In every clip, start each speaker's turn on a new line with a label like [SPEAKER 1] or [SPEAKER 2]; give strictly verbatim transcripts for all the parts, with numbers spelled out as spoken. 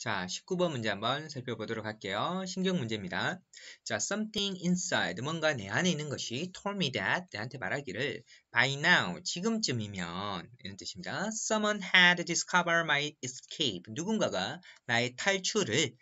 [SPEAKER 1] 자, 십구 번 문제 한번 살펴보도록 할게요. 신경 문제입니다. 자, something inside, 뭔가 내 안에 있는 것이 told me that, 내한테 말하기를 by now, 지금쯤이면 이런 뜻입니다. Someone had discovered my escape. 누군가가 나의 탈출을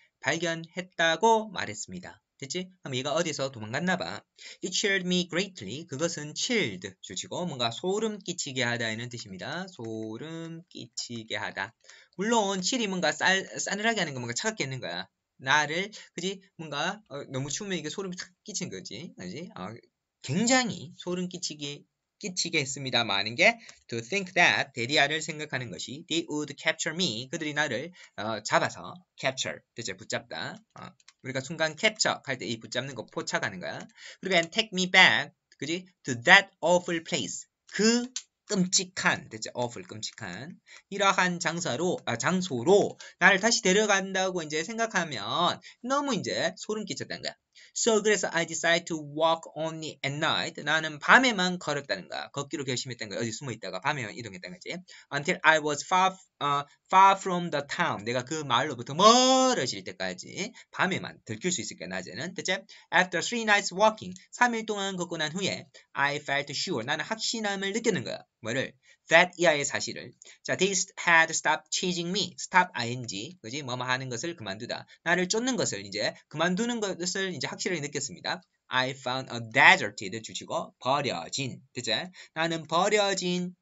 [SPEAKER 1] 발견했다고 말했습니다. 됐지? 그럼 얘가 어디서 도망갔나 봐. It chilled me greatly. 그것은 chilled 주시고 뭔가 소름 끼치게 하다 이런 뜻입니다. 소름 끼치게 하다. 물론 chill이 뭔가 쌀, 싸늘하게 하는 거 뭔가 차갑게 하는 거야. 나를 그지? 뭔가 어, 너무 추우면 이게 소름이 탁 끼치는 거지. 그지? 어, 굉장히 소름 끼치게 끼치게 했습니다. 많은 게 to think that 데리아를 생각하는 것이 they would capture me 그들이 나를 어, 잡아서 capture 대체 붙잡다. 어, 우리가 순간 capture 할 때 이 붙잡는 거 포착하는 거야. 그리고 and take me back 그지? to that awful place 그 끔찍한 대체 awful 끔찍한 이러한 장사로 아, 장소로 나를 다시 데려간다고 이제 생각하면 너무 이제 소름 끼쳤다는 거야. So 그래서 I decide to walk only at night. 나는 밤에만 걸었다는 거야. 걷기로 결심했다는 거야. 어디 숨어 있다가 밤에만 이동했다는 거지. Until I was far, uh, far from the town. 내가 그 마을로부터 멀어질 때까지 밤에만 들킬 수 있을 거야. 낮에는. 대체 After three nights walking. 삼 일 동안 걷고 난 후에 I felt sure. 나는 확신함을 느끼는 거야. 뭐를? That 이하의 사실을. 자, they had stopped chasing me. Stop ing. 그지? 뭐뭐 하는 것을 그만두다. 나를 쫓는 것을 이제 그만두는 것을 이제 확실하게 느꼈습니다. I found a deserted 주시고 버려진. 그치? 나는 버려진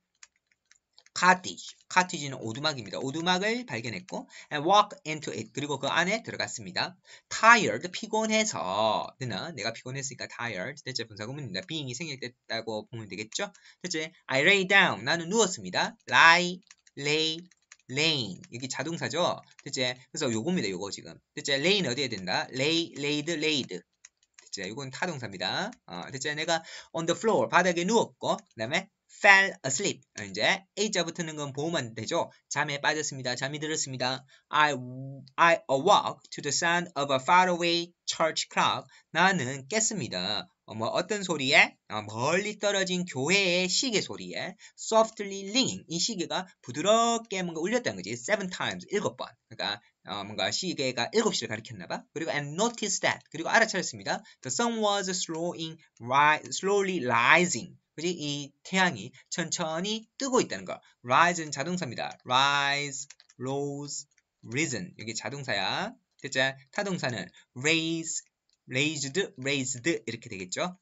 [SPEAKER 1] cottage. cottage는 오두막입니다. 오두막을 발견했고 and walk into it. 그리고 그 안에 들어갔습니다. tired, 피곤해서 는 내가 피곤했으니까 tired. 대체 분사구문입니다. being이 생략됐다고 보면 되겠죠? 대체 I lay down. 나는 누웠습니다. lie, lay, laying. 여기 자동사죠? 대체 그래서 요겁니다. 요거 지금. 대체 lay는 어디에 된다? lay, laid, laid. 대체 이건 타동사입니다. 어, 대체 내가 on the floor 바닥에 누웠고 그다음에 fell asleep. 이제 a자 붙는 건 보호만 되죠. 잠에 빠졌습니다. 잠이 들었습니다. I, I awoke to the sound of a faraway church clock. 나는 깼습니다. 어, 뭐 어떤 소리에? 어, 멀리 떨어진 교회의 시계 소리에 softly ringing. 이 시계가 부드럽게 뭔가 울렸다는 거지. seven times, 일곱 번. 그러니까 어, 뭔가 시계가 일곱 시를 가리켰나봐. 그리고 and noticed that. 그리고 알아차렸습니다. The sun was slowing, ri, slowly rising. 그지? 이 태양이 천천히 뜨고 있다는 거. rise는 자동사입니다. rise, rose, risen. 여기 자동사야. 됐죠? 타동사는 raise, raised, raised 이렇게 되겠죠?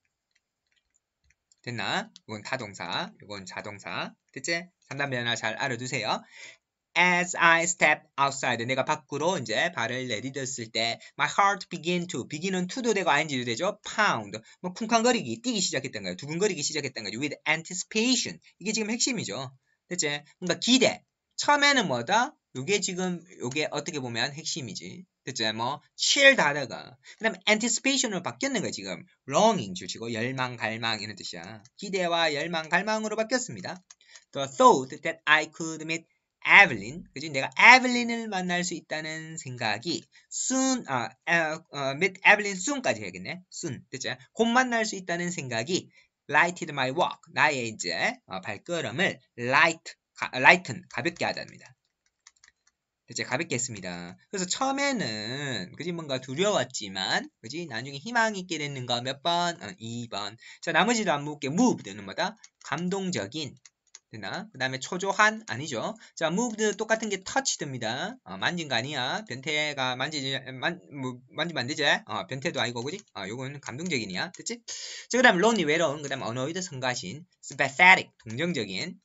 [SPEAKER 1] 됐나? 이건 타동사, 이건 자동사. 됐지? 삼 단 변화 잘 알아두세요. As I step outside, 내가 밖으로 이제 발을 내디뎠을 때, my heart began to, begin은 to도 되고 ing도 되죠. pound, 뭐 쿵쾅거리기, 뛰기 시작했던 거예요. 두근거리기 시작했던 거죠. with anticipation, 이게 지금 핵심이죠. 됐지? 뭔가 기대. 처음에는 뭐다? 요게 지금 요게 어떻게 보면 핵심이지. 됐지? 뭐 chilled 하다가 그 다음에 anticipation으로 바뀌었는 거야 지금. longing 주시고 열망, 갈망 이런 뜻이야. 기대와 열망, 갈망으로 바뀌었습니다. The thought that I could meet 에블린, 그지? 내가 에블린을 만날 수 있다는 생각이 soon, 아, 아, 어, meet 에블린 soon까지 해야겠네. soon, 됐죠? 곧 만날 수 있다는 생각이 lighted my walk, 나의 이제 어, 발걸음을 light, 가, lighten, 가볍게 하답니다. 됐죠? 가볍게 했습니다. 그래서 처음에는 그지 뭔가 두려웠지만, 그지? 나중에 희망 있게 되는 거 몇 번? 어, 이 번. 자, 나머지도 안 묻게 move는 뭐다? 감동적인. 되나? 그 다음에 초조한 아니죠. 자, moved 똑같은 게 touched입니다. 어, 만진 거 아니야. 변태가 만지지 만 뭐, 만지면 안 되지. 어, 변태도 아니고 그지? 어, 요거는 감동적인이야. 됐지? 자, 그다음 lonely 외로운. 그다음 annoyed 성가신. sympathetic 동정적인.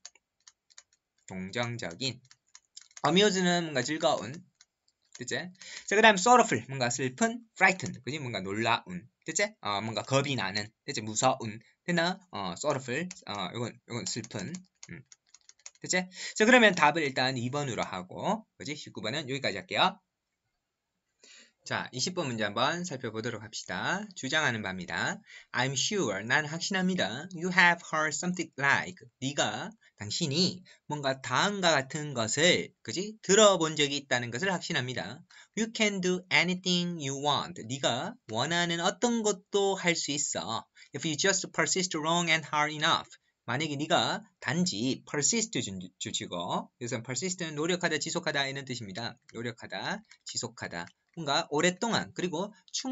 [SPEAKER 1] 동정적인. amuse는 뭔가 즐거운. 됐지? 자, 그다음 sorrowful 뭔가 슬픈. frightened 그지? 뭔가 놀라운. 됐지? 어, 뭔가 겁이 나는. 됐지? 무서운. 됐나? 어, sorrowful. 어, 요건 요건 슬픈. 음. 됐지? 자, 그러면 답을 일단 이 번으로 하고, 그지? 십구 번은 여기까지 할게요. 자, 이십 번 문제 한번 살펴보도록 합시다. 주장하는 바입니다. I'm sure, 난 확신합니다. You have heard something like, 네가, 당신이 뭔가 다음과 같은 것을, 그지? 들어본 적이 있다는 것을 확신합니다. You can do anything you want. 네가 원하는 어떤 것도 할 수 있어. If you just persist long and hard enough. 만약에 네가 단지 persist 주치고 여기서 persist는 노력하다, 지속하다 이런 뜻입니다. 노력하다, 지속하다. 뭔가 오랫동안 그리고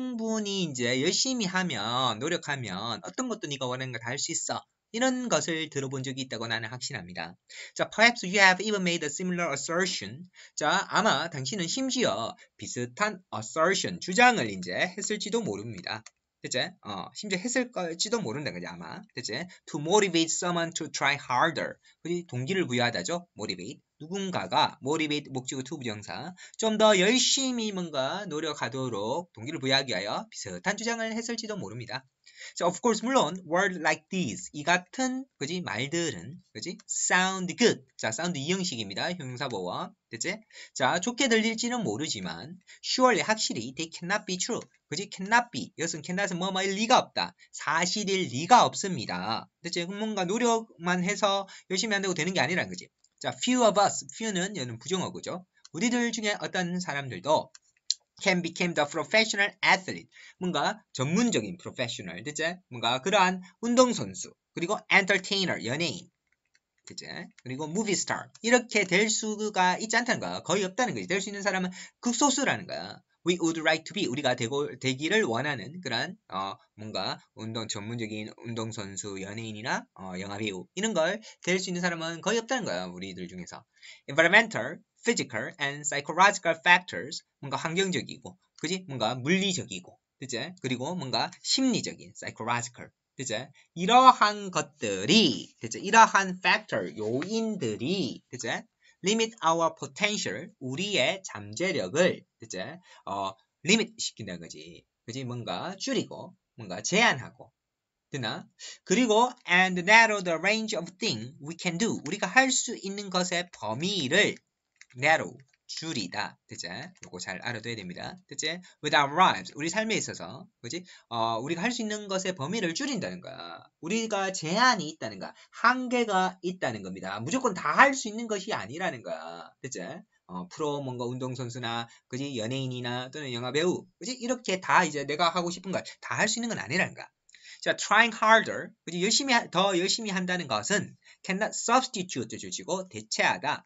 [SPEAKER 1] 충분히 이제 열심히 하면 노력하면 어떤 것도 네가 원하는 거 다 할 수 있어. 이런 것을 들어본 적이 있다고 나는 확신합니다. 자, perhaps you have even made a similar assertion. 자, 아마 당신은 심지어 비슷한 assertion, 주장을 이제 했을지도 모릅니다. 그치? 어, 심지어 했을지도 모른다, 그지? 아마. 그치? To motivate someone to try harder. 그지? 동기를 부여하다죠? motivate. 누군가가 motivate 목적어 to 부정사. 좀 더 열심히 뭔가 노력하도록 동기를 부여하기 위하여 비슷한 주장을 했을지도 모릅니다. 자, of course, 물론, word like these. 이 같은, 그지? 말들은, 그지? sound good. 자, sound 이 형식입니다. 형용사보어. 그치? 자, 좋게 들릴지는 모르지만, surely, 확실히, they cannot be true. 그지? cannot be. 이것은 cannot은 뭐뭐일 리가 없다. 사실일 리가 없습니다. 그치? 뭔가 노력만 해서 열심히 한다고 되는 게 아니라는 거지. 자, few of us. few는 얘는 부정어구죠. 우리들 중에 어떤 사람들도 can become the professional athlete. 뭔가 전문적인 professional. 그치? 뭔가 그러한 운동선수. 그리고 entertainer. 연예인. 그치? 그리고 movie star. 이렇게 될 수가 있지 않다는 거야. 거의 없다는 거지. 될 수 있는 사람은 극소수라는 거야. We would like to be. 우리가 되고, 되기를 원하는 그런 어, 뭔가 운동 전문적인 운동선수, 연예인이나 어, 영화배우 이런 걸 될 수 있는 사람은 거의 없다는 거야. 우리들 중에서. Environmental, physical, and psychological factors. 뭔가 환경적이고, 그지? 뭔가 물리적이고, 그치? 그리고 뭔가 심리적인, psychological. 그치? 이러한 것들이, 그치? 이러한 factor, 요인들이, 그치? limit our potential, 우리의 잠재력을, 그치? 어, limit 시킨다는 거지. 그치? 뭔가 줄이고, 뭔가 제한하고, 되나? 그리고 and narrow the range of things we can do. 우리가 할 수 있는 것의 범위를 narrow, 줄이다. 그치? 요거 잘 알아둬야 됩니다. 그치? With our lives, 우리 삶에 있어서, 그치? 어, 우리가 할 수 있는 것의 범위를 줄인다는 거야. 우리가 제한이 있다는 거야. 한계가 있다는 겁니다. 무조건 다 할 수 있는 것이 아니라는 거야. 그치? 어, 프로 뭔가 운동선수나, 그지? 연예인이나 또는 영화배우, 그지? 이렇게 다 이제 내가 하고 싶은 것 다 할 수 있는 건 아니라는 거야. 자, trying harder, 그지? 열심히, 하, 더 열심히 한다는 것은 cannot substitute 주시고 대체하다.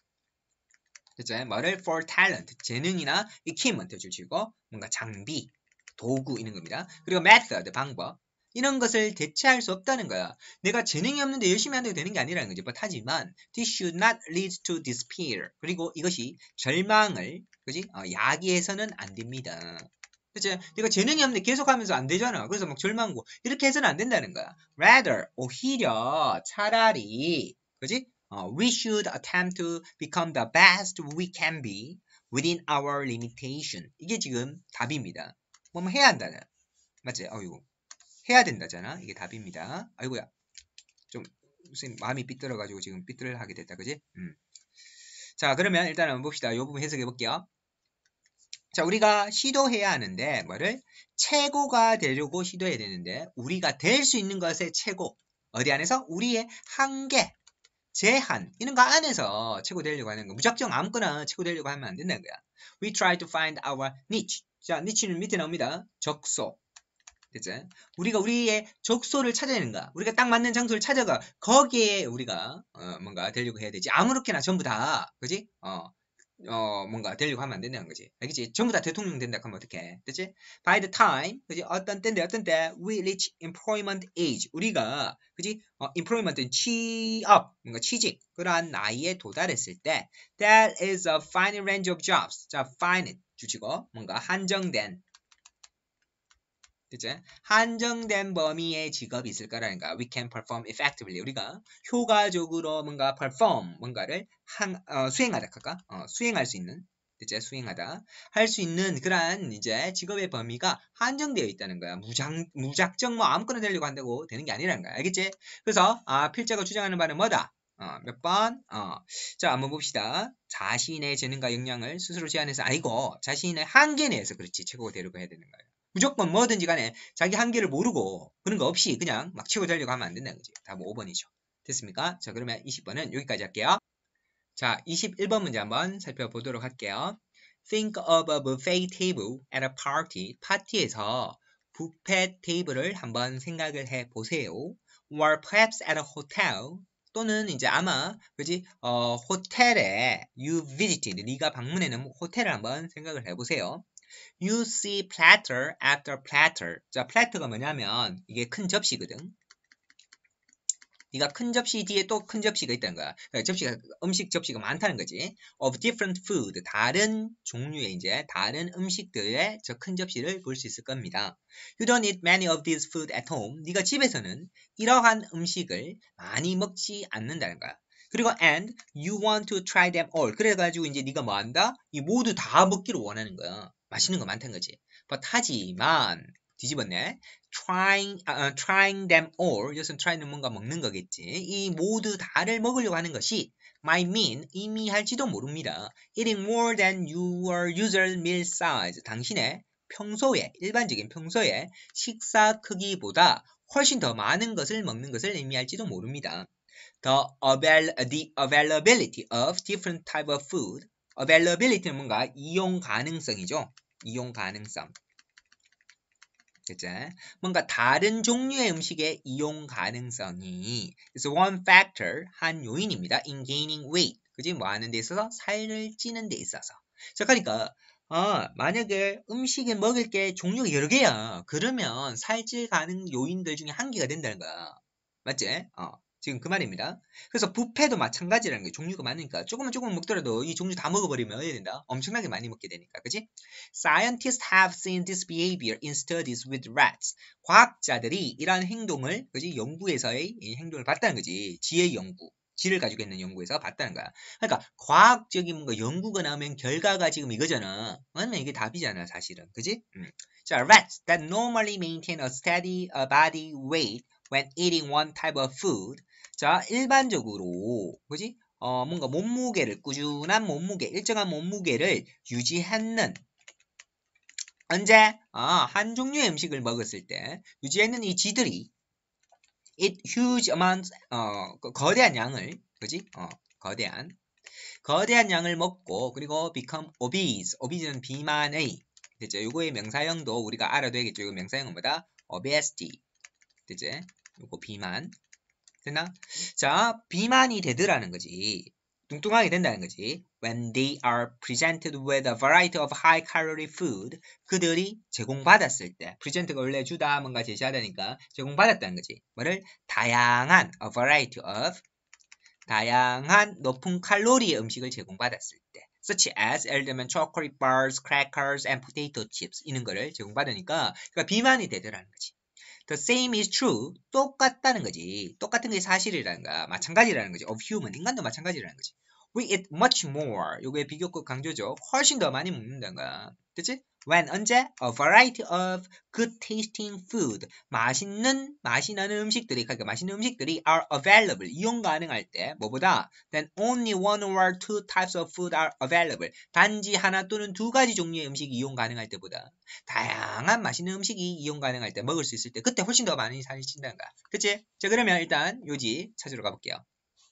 [SPEAKER 1] 그죠? 뭐를 for talent, 재능이나 equipment 주시고 뭔가 장비, 도구 이런 겁니다. 그리고 method, 방법. 이런 것을 대체할 수 없다는 거야. 내가 재능이 없는데 열심히 한다고 되는 게 아니라는 거지. 하지만 this should not lead to despair. 그리고 이것이 절망을, 그지? 어, 야기해서는 안 됩니다. 그치? 내가 재능이 없는데 계속하면서 안 되잖아. 그래서 막 절망고 이렇게 해서는 안 된다는 거야. Rather, 오히려 차라리, 그지? 어, we should attempt to become the best we can be within our limitation. 이게 지금 답입니다. 뭐뭐 해야 한다는. 맞지? 어이구. 해야 된다잖아. 이게 답입니다. 아이고야. 좀 무슨 마음이 삐뚤어가지고 지금 삐뚤을 하게 됐다. 그지? 음. 자, 그러면 일단 한번 봅시다. 이 부분 해석해 볼게요. 자, 우리가 시도해야 하는데 뭐를? 최고가 되려고 시도해야 되는데 우리가 될 수 있는 것의 최고. 어디 안에서? 우리의 한계, 제한 이런 거 안에서 최고 되려고 하는 거. 무작정 아무거나 최고 되려고 하면 안 된다는 거야. We try to find our niche. 자, niche는 밑에 나옵니다. 적소. 됐지? 우리가 우리의 적소를 찾아내는 거야. 우리가 딱 맞는 장소를 찾아가. 거기에 우리가 어, 뭔가 되려고 해야 되지. 아무렇게나 전부 다, 그지? 어, 어, 뭔가 되려고 하면 안 된다는 거지. 알겠지? 전부 다 대통령 된다 하면 어떡해? 그치? By the time, 그지? 어떤 때인데, 어떤 때, we reach employment age. 우리가, 그지? 어, employment는 취업, 뭔가 취직. 그러한 나이에 도달했을 때, there is a finite range of jobs. 자, finite. 주치고, 뭔가 한정된. 그치? 한정된 범위의 직업이 있을 거라는 거야. We can perform effectively. 우리가 효과적으로 뭔가 perform, 뭔가를 한, 어, 수행하다 할까? 어, 수행할 수 있는, 그치? 수행하다. 할 수 있는 그러한 이제 직업의 범위가 한정되어 있다는 거야. 무장, 무작정 뭐 아무거나 되려고 한다고 되는 게 아니라는 거야. 알겠지? 그래서, 아, 필자가 주장하는 바는 뭐다? 어, 몇 번? 어. 자, 한번 봅시다. 자신의 재능과 역량을 스스로 제한해서, 아이고, 자신의 한계 내에서 그렇지. 최고가 되려고 해야 되는 거야. 무조건 뭐든지 간에 자기 한계를 모르고 그런 거 없이 그냥 막 치고 달려고 하면 안 된다는 거지. 답은 오 번이죠. 됐습니까? 자, 그러면 이십 번은 여기까지 할게요. 자, 이십일 번 문제 한번 살펴보도록 할게요. Think of a buffet table at a party. 파티에서 뷔페 테이블을 한번 생각을 해 보세요. or perhaps at a hotel 또는 이제 아마 그지 어 호텔에 you visited 네가 방문해는 호텔을 한번 생각을 해보세요. You see platter after platter. 자, 플래터가 뭐냐면 이게 큰 접시거든. 네가 큰 접시 뒤에 또 큰 접시가 있다는 거야. 그러니까 접시가 음식 접시가 많다는 거지. Of different food. 다른 종류의 이제 다른 음식들의 저 큰 접시를 볼 수 있을 겁니다. You don't eat many of these food at home. 네가 집에서는 이러한 음식을 많이 먹지 않는다는 거야. 그리고 and you want to try them all. 그래가지고 이제 네가 뭐 한다? 이 모두 다 먹기를 원하는 거야. 맛있는 거 많다는 거지. But 하지만 뒤집었네. Trying, uh, trying them all. 이것은 try는 뭔가 먹는 거겠지. 이 모두 다를 먹으려고 하는 것이 might mean 의미할지도 모릅니다. Eating more than your usual meal size. 당신의 평소에 일반적인 평소에 식사 크기보다 훨씬 더 많은 것을 먹는 것을 의미할지도 모릅니다. The, avail, the availability of different type of food. availability는 뭔가 이용 가능성이죠. 이용 가능성. 그치? 뭔가 다른 종류의 음식의 이용 가능성이 is one factor, 한 요인입니다. in gaining weight. 그지? 뭐 하는 데 있어서 살을 찌는 데 있어서. 자, 그러니까 아, 만약에 음식을 먹을 게 종류가 여러 개야. 그러면 살찔 가능 요인들 중에 한 개가 된다는 거야. 맞지? 어. 지금 그 말입니다. 그래서 뷔페도 마찬가지라는 게 종류가 많으니까 조금만 조금 먹더라도 이 종류 다 먹어버리면 어떻게 된다? 엄청나게 많이 먹게 되니까. 그치? Scientists have seen this behavior in studies with rats. 과학자들이 이러한 행동을, 그지? 연구에서의 이 행동을 봤다는 거지. 지의 연구. 지를 가지고 있는 연구에서 봤다는 거야. 그러니까 과학적인 뭔가 연구가 나오면 결과가 지금 이거잖아. 아니면 이게 답이잖아, 사실은. 그지? 음. 자, rats that normally maintain a steady uh, body weight when eating one type of food. 자, 일반적으로, 그지? 어, 뭔가 몸무게를, 꾸준한 몸무게, 일정한 몸무게를 유지하는, 언제? 아, 한 종류의 음식을 먹었을 때, 유지하는 이 쥐들이, eat huge amounts, 어, 거대한 양을, 그지? 어, 거대한, 거대한 양을 먹고, 그리고 become obese, obese는 비만의, 됐죠? 요거의 명사형도 우리가 알아둬야겠죠? 이거 명사형은 뭐다? obesity, 됐죠? 요거 비만. 됐나? 자, 비만이 되더라는 거지. 뚱뚱하게 된다는 거지. When they are presented with a variety of high calorie food, 그들이 제공받았을 때, present가 원래 주다 뭔가 제시하다니까 제공받았다는 거지. 뭐를? 다양한, a variety of, 다양한 높은 칼로리의 음식을 제공받았을 때. such as, 예를 들면 chocolate bars, crackers, and potato chips 이런 거를 제공받으니까 그러니까 비만이 되더라는 거지. The same is true. 똑같다는 거지. 똑같은 게 사실이라는 거야. 마찬가지라는 거지. Of human. 인간도 마찬가지라는 거지. We eat much more. 요게 비교급 강조죠. 훨씬 더 많이 먹는다는 거야. 그치? When, 언제? A variety of good tasting food. 맛있는, 맛이 나는 음식들이, 그러니까 맛있는 음식들이 are available. 이용 가능할 때, 뭐보다? Then only one or two types of food are available. 단지 하나 또는 두 가지 종류의 음식이 이용 가능할 때보다 다양한 맛있는 음식이 이용 가능할 때, 먹을 수 있을 때, 그때 훨씬 더 많이 살이 찐다는 거야. 그치? 자, 그러면 일단 요지 찾으러 가볼게요.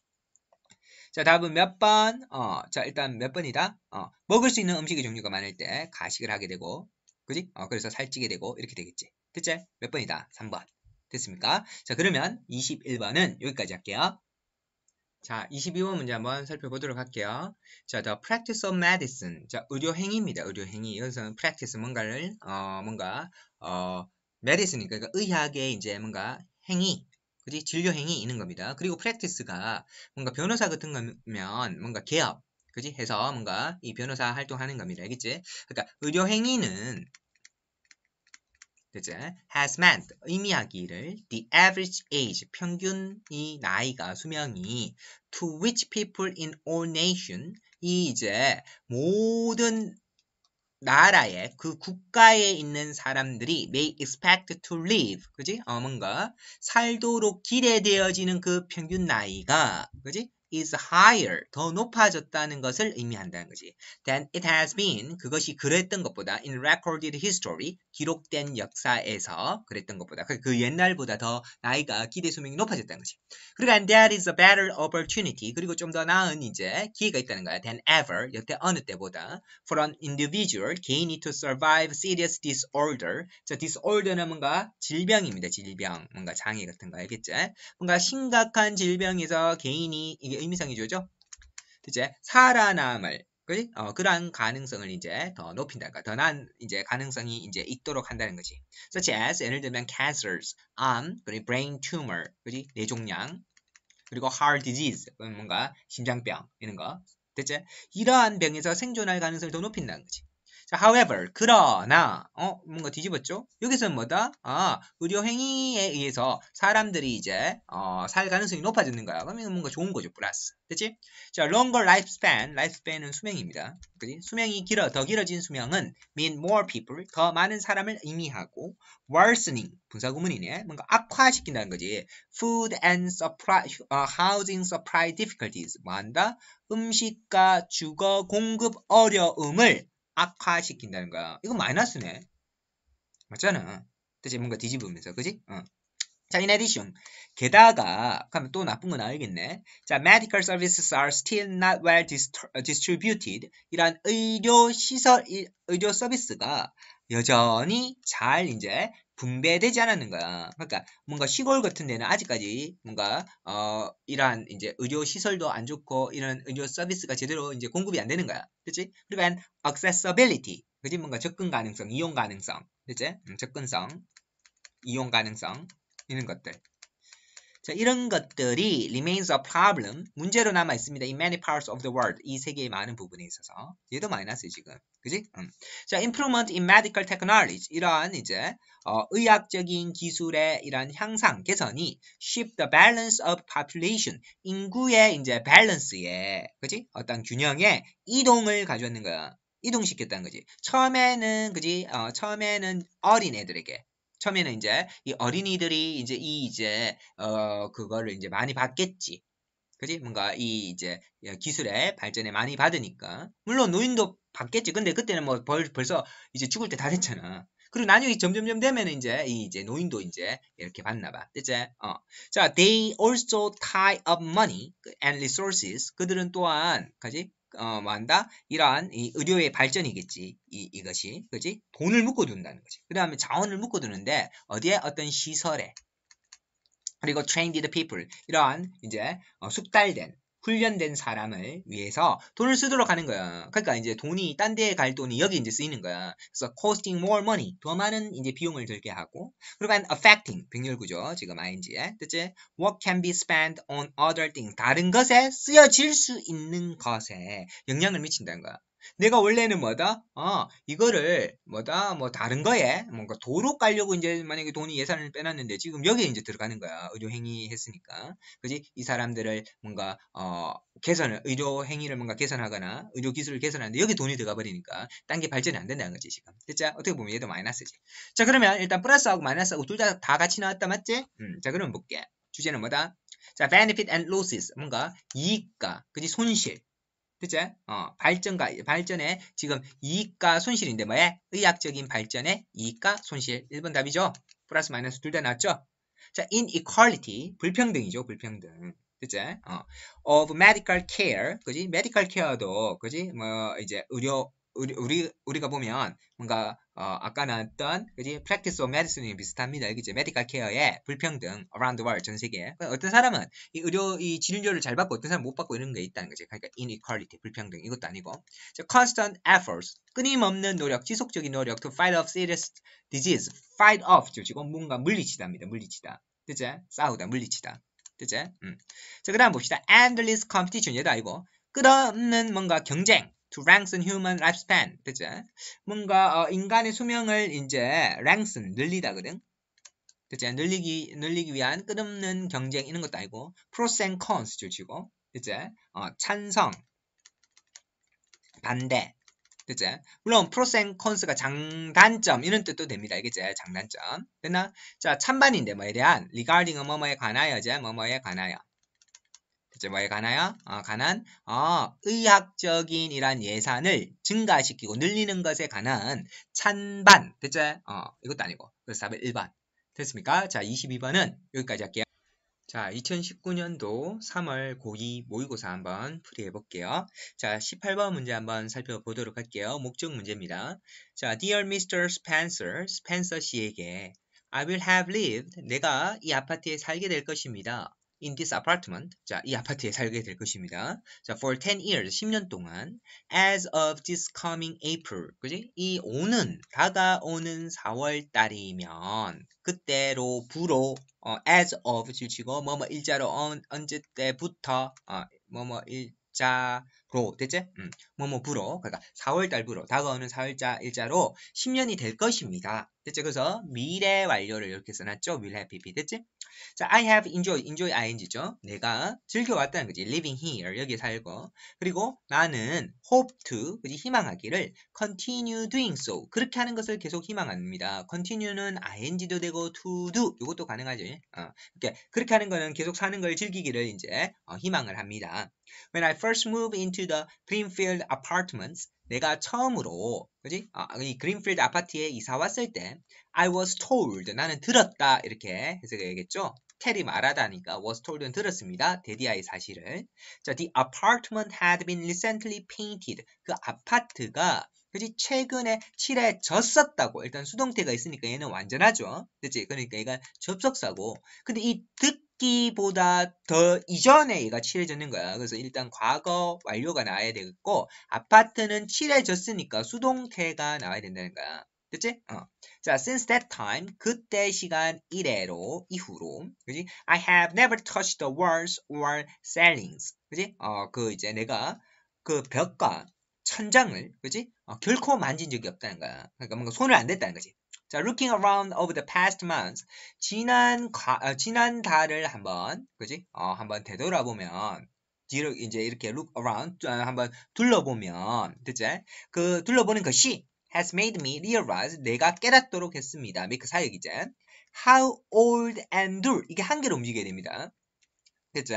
[SPEAKER 1] 자, 답은 몇 번? 어, 자, 일단 몇 번이다? 어, 먹을 수 있는 음식의 종류가 많을 때 가식을 하게 되고, 그지? 어, 그래서 살찌게 되고, 이렇게 되겠지. 됐지? 몇 번이다? 삼 번. 됐습니까? 자, 그러면 이십일 번은 여기까지 할게요. 자, 이십이 번 문제 한번 살펴보도록 할게요. 자, the practice of medicine. 자, 의료행위입니다. 의료행위. 여기서는 practice 뭔가를, 어, 뭔가, 어, medicine, 그러니까 의학의 이제 뭔가 행위, 그지? 진료행위 있는 겁니다. 그리고 practice가 뭔가 변호사 같은 거면 뭔가 개업, 그지? 해서 뭔가 이 변호사 활동하는 겁니다. 알겠지? 그러니까 의료행위는 그죠? has meant 의미하기를 the average age 평균이 나이가 수명이 to which people in all nation 이 이제 모든 나라에 그 국가에 있는 사람들이 may expect to live 그지? 어 뭔가 살도록 기대되어지는 그 평균 나이가 그지? is higher, 더 높아졌다는 것을 의미한다는 거지. Than it has been, 그것이 그랬던 것보다 in recorded history, 기록된 역사에서 그랬던 것보다, 그 옛날보다 더 나이가 기대 수명이 높아졌다는 거지. 그리고 and there is a better opportunity, 그리고 좀 더 나은 이제 기회가 있다는 거야. Than ever, 여태 어느 때보다 for an individual, 개인이 to survive serious disorder. 자, disorder는 뭔가 질병입니다. 질병, 뭔가 장애 같은 거 알겠지? 뭔가 심각한 질병에서 개인이 이게 의미상이죠, 그치? 살아남을, 그지? 어, 그러한 가능성을 이제 더 높인다니까. 더 난 이제 가능성이 이제 있도록 한다는 거지. Such as 예를 들면 cancers, 암, 그리고 brain tumor, 그지? 뇌종양, 그리고 heart disease, 뭔가 심장병 이런 거, 됐지? 이러한 병에서 생존할 가능성을 더 높인다는 거지. 자, however, 그러나, 어, 뭔가 뒤집었죠? 여기서는 뭐다? 아, 의료 행위에 의해서 사람들이 이제, 어, 살 가능성이 높아지는 거야. 그러면 이건 뭔가 좋은 거죠, 플러스. 됐지? 자, longer lifespan, lifespan은 수명입니다. 그지? 수명이 길어, 더 길어진 수명은 mean more people, 더 많은 사람을 의미하고, worsening, 분사구문이네. 뭔가 악화시킨다는 거지. food and supply, uh, housing supply difficulties, 뭐 한다? 음식과 주거 공급 어려움을 악화시킨다는 거야. 이거 마이너스네. 맞잖아. 그치? 뭔가 뒤집으면서, 그지? 어. 자, in addition, 게다가, 그러면 또 나쁜 건 알겠네. 자, medical services are still not well distributed. 이란 의료 시설, 의료 서비스가 여전히 잘 이제 분배되지 않았는 거야. 그러니까 뭔가 시골 같은 데는 아직까지 뭔가 어 이러한 이제 의료 시설도 안 좋고 이런 의료 서비스가 제대로 이제 공급이 안 되는 거야. 그렇지? 그리고 and accessibility. 그지? 뭔가 접근 가능성, 이용 가능성. 그치? 음, 접근성, 이용 가능성 이런 것들. 자, 이런 것들이 remains a problem, 문제로 남아 있습니다. in many parts of the world, 이 세계의 많은 부분에 있어서. 얘도 마이너스 지금, 그지? 음. 자, improvement in medical technology, 이러한 이제 어, 의학적인 기술의 이러한 향상, 개선이 shift the balance of population, 인구의 이제 밸런스에, 그지? 어떤 균형에 이동을 가져왔는 거야. 이동시켰다는 거지. 처음에는, 그지? 어, 처음에는 어린 애들에게. 처음에는 이제 이 어린이들이 이제 이 이제 어 그거를 이제 많이 받겠지. 그지? 뭔가 이 이제 기술의 발전에 많이 받으니까. 물론 노인도 받겠지. 근데 그때는 뭐 벌, 벌써 이제 죽을 때 다 됐잖아. 그리고 나중에 점점점 되면 이제 이 이제 노인도 이제 이렇게 받나 봐. 됐지? 어. 자, they also tie up money and resources. 그들은 또한, 그지? 어, 뭐 한다? 이러한 이 의료의 발전이겠지. 이, 이것이. 그지? 돈을 묶어둔다는 거지. 그 다음에 자원을 묶어두는데, 어디에? 어떤 시설에. 그리고 trained people. 이러한 이제 어, 숙달된, 훈련된 사람을 위해서 돈을 쓰도록 하는 거야. 그러니까 이제 돈이, 딴 데에 갈 돈이 여기 이제 쓰이는 거야. 그래서 costing more money. 더 많은 이제 비용을 들게 하고. 그리고 and affecting. 병렬구죠. 지금 ing에. 뜻이 what can be spent on other things. 다른 것에 쓰여질 수 있는 것에 영향을 미친다는 거야. 내가 원래는 뭐다? 어, 이거를 뭐다? 뭐 다른 거에 뭔가 도로 깔려고 이제 만약에 돈이 예산을 빼놨는데 지금 여기에 이제 들어가는 거야. 의료 행위 했으니까. 그지? 이 사람들을 뭔가 어, 개선을, 의료 행위를 뭔가 개선하거나 의료 기술을 개선하는데 여기 돈이 들어가 버리니까 딴 게 발전이 안 된다는 거지, 지금. 됐죠? 어떻게 보면 얘도 마이너스지. 자, 그러면 일단 플러스하고 마이너스하고 둘 다 다 같이 나왔다, 맞지? 음, 자, 그러면 볼게. 주제는 뭐다? 자, benefit and losses. 뭔가 이익과, 그지? 손실. 그치? 어, 발전과, 발전의 지금 이익과 손실인데 뭐야? 의학적인 발전의 이익과 손실. 일 번 답이죠? 플러스 마이너스 둘 다 나왔죠? 자, inequality. 불평등이죠, 불평등. 그치? 어, of medical care. 그지? medical care도, 그지? 뭐, 이제 의료, 우리, 우리, 우리가 보면 뭔가 어, 아까 나왔던 그지? practice of medicine이 비슷합니다. 그지? medical care의 불평등 around the world, 전 세계에. 어떤 사람은 이 의료 이 치료를 잘 받고 어떤 사람은 못 받고 이런 게 있다는 거지. 그러니까 inequality, 불평등 이것도 아니고. 자, constant efforts, 끊임없는 노력, 지속적인 노력 to fight off serious disease. fight off 지금 뭔가 물리치다입니다. 물리치다. 그지? 싸우다, 물리치다. 그치? 음. 자, 그 다음 봅시다. endless competition. 얘도 아니고 끝없는 뭔가 경쟁. to lengthen human lifespan. 그치? 뭔가 어, 인간의 수명을 이제 lengthen, 늘리다거든. 그치? 늘리기, 늘리기 위한 끝없는 경쟁 이런 것도 아니고 pros and cons 주시고. 그치? 어, 찬성, 반대. 그치? 물론 pros and cons가 장단점 이런 뜻도 됩니다. 알겠지? 장단점. 됐나? 자, 찬반인데 뭐에 대한 regarding 뭐뭐에 관하여제 뭐뭐에 관하여. 이제 뭐에 관하여? 어, 관한 어, 의학적인 이란 예산을 증가시키고 늘리는 것에 관한 찬반. 됐죠? 어, 이것도 아니고. 그래서 답은 일 번. 됐습니까? 자, 이십이 번은 여기까지 할게요. 자, 이천십구 년도 삼월 고이 모의고사 한번 풀이해 볼게요. 자, 십팔 번 문제 한번 살펴보도록 할게요. 목적 문제입니다. 자, Dear 미스터 Spencer, 스펜서 씨에게 I will have lived, 내가 이 아파트에 살게 될 것입니다. In this apartment, 자, 이 아파트에 살게 될 것입니다. 자, for ten years, 십 년 동안, as of this coming April, 그지? 이 오는, 다가오는 사월 달이면, 그때로부로, 어, as of 줄치고, 뭐뭐 일자로, 언, 언제 때부터, 어, 뭐뭐 일자로, 됐지? 음, 뭐뭐 부로, 그러니까 사월 달부로, 다가오는 사월자 일자로 십 년이 될 것입니다. 됐죠? 그래서 미래 완료를 이렇게 써놨죠? will have pp, 됐지? 자, I have enjoyed, enjoy ing죠. 내가 즐겨왔다는 거지. living here, 여기에 살고. 그리고 나는 hope to, 그지? 희망하기를 continue doing so, 그렇게 하는 것을 계속 희망합니다. continue는 ing도 되고 to do, 이것도 가능하지. 어, 이렇게 그렇게 하는 거는 계속 사는 걸 즐기기를 이제 어, 희망을 합니다. When I first moved into the Greenfield apartments, 내가 처음으로, 그지? 어, 이 그린필드 아파트에 이사 왔을 때 I was told, 나는 들었다, 이렇게 해석해야겠죠? 텔이 말하다니까 was told는 들었습니다. 데디아의 사실을. 자, the apartment had been recently painted. 그 아파트가 그지 최근에 칠해졌었다고. 일단 수동태가 있으니까 얘는 완전하죠. 그치? 그러니까 얘가 접속사고. 근데 이 듣기보다 더 이전에 얘가 칠해졌는 거야. 그래서 일단 과거 완료가 나와야 되겠고, 아파트는 칠해졌으니까 수동태가 나와야 된다는 거야. 됐지? 어. 자, since that time, 그때 시간 이래로, 이후로, 그지? I have never touched the walls or ceilings. 그지? 어, 그 이제 내가 그 벽과 천장을, 그지? 어, 결코 만진 적이 없다는 거야. 그러니까 뭔가 손을 안 댔다는 거지. 자, looking around over the past months, 지난 과, 어, 지난 달을 한번, 그지? 어, 한번 되돌아보면, 뒤로 이제 이렇게 look around, 한번 둘러보면, 됐지? 그 둘러보는 것이 has made me realize, 내가 깨닫도록 했습니다. make 사역이제. how old and new, 이게 한 개로 움직여야 됩니다. 됐죠?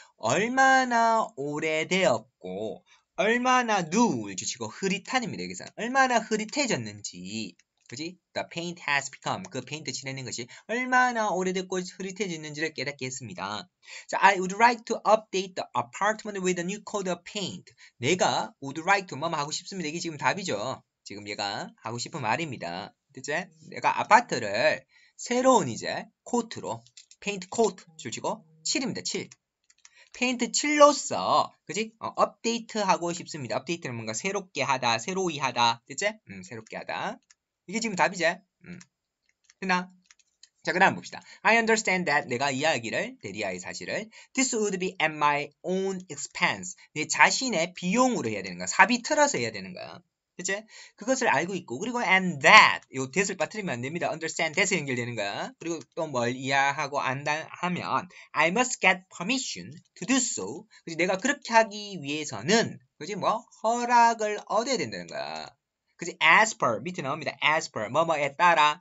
[SPEAKER 1] 얼마나 오래되었고 얼마나 new를 주시고 흐릿한입니다. 여기서 얼마나 흐릿해졌는지, 그지? The paint has become, 그 페인트 칠해낸 것이 얼마나 오래됐고 흐릿해졌는지를 깨닫게 했습니다. 자, I would like to update the apartment with a new coat of paint. 내가 would like to 뭐뭐 하고 싶습니다. 이게 지금 답이죠. 지금 얘가 하고 싶은 말입니다. 됐지? 내가 아파트를 새로운 이제 코트로, 페인트 코트 줄치고 칠입니다. 칠. 페인트 칠로서, 그지? 어, 업데이트하고 싶습니다. 업데이트는 뭔가 새롭게 하다, 새로이 하다, 됐지? 음, 새롭게 하다. 이게 지금 답이지? 음. 됐나? 자, 그 다음 봅시다. I understand that, 내가 이야기를, 데리아의 사실을, this would be at my own expense, 내 자신의 비용으로 해야 되는 거야. 사비 틀어서 해야 되는 거야. 그치? 그것을 알고 있고, 그리고 and that, 요 that을 빠뜨리면 안 됩니다. understand that에 연결되는 거야. 그리고 또 뭘 이해하고 안다 하면 I must get permission to do so. 그치? 내가 그렇게 하기 위해서는, 그치? 뭐 허락을 얻어야 된다는 거야. 그치? as per, 밑에 나옵니다. as per, 뭐뭐에 따라,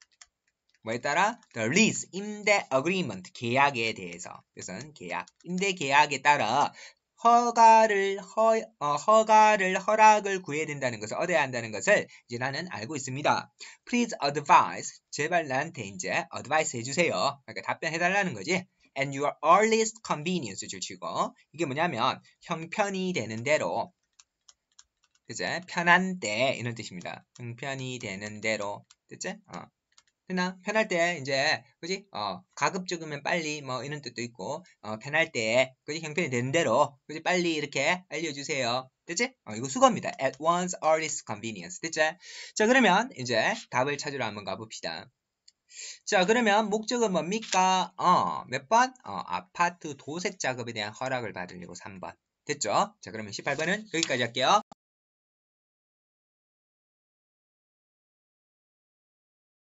[SPEAKER 1] 뭐에 따라? the lease, 임대 agreement, 계약에 대해서. 그것은 계약, 임대 계약에 따라 허가를 허, 어, 허가를 허락을 구해야 된다는 것을 얻어야 한다는 것을 이제 나는 알고 있습니다. Please advise, 제발 나한테 이제 advice 해주세요. 그러니까 답변해달라는 거지. And your earliest convenience를 치고, 이게 뭐냐면 형편이 되는 대로, 그제 편한 때 이런 뜻입니다. 형편이 되는 대로, 됐지? 어. 되나? 편할 때 이제 그지? 어, 가급적이면 빨리 뭐 이런 뜻도 있고, 어, 편할 때 그지? 형편이 되는 대로 그지? 빨리 이렇게 알려주세요. 됐지? 어, 이거 수거입니다. At one's earliest convenience. 됐지? 자, 그러면 이제 답을 찾으러 한번 가봅시다. 자, 그러면 목적은 뭡니까? 어, 몇 번? 어, 아파트 도색 작업에 대한 허락을 받으려고 삼 번. 됐죠? 자, 그러면 십팔 번은 여기까지 할게요.